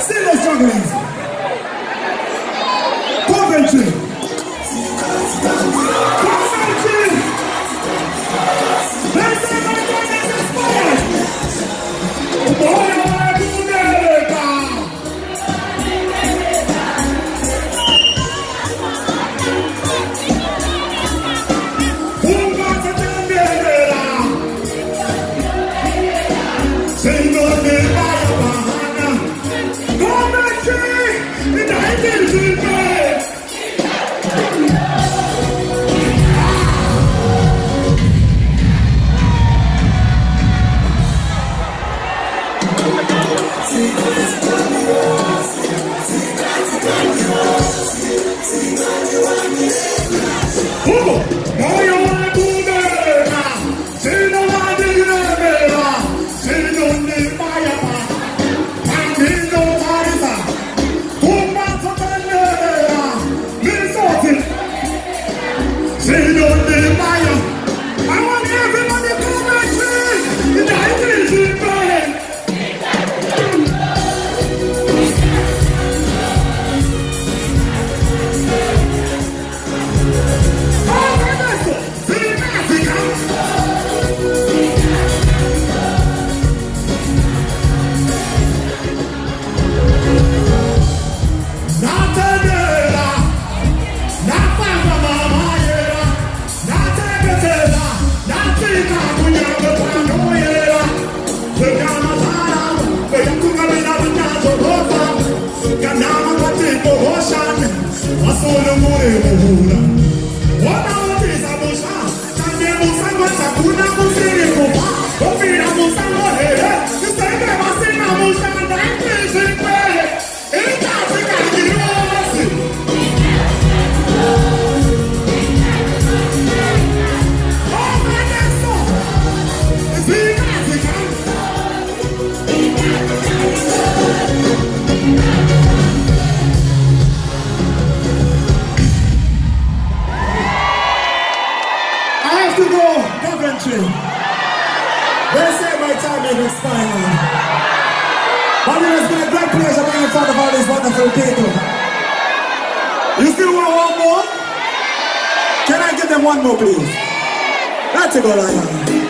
Serious jugglers. Coventry. Coventry. They say my God is inspired. They say my time is expiring. But it has been a great pleasure being in front of all these wonderful people. You still want one more? Can I give them one more, please? Let's go, Lion.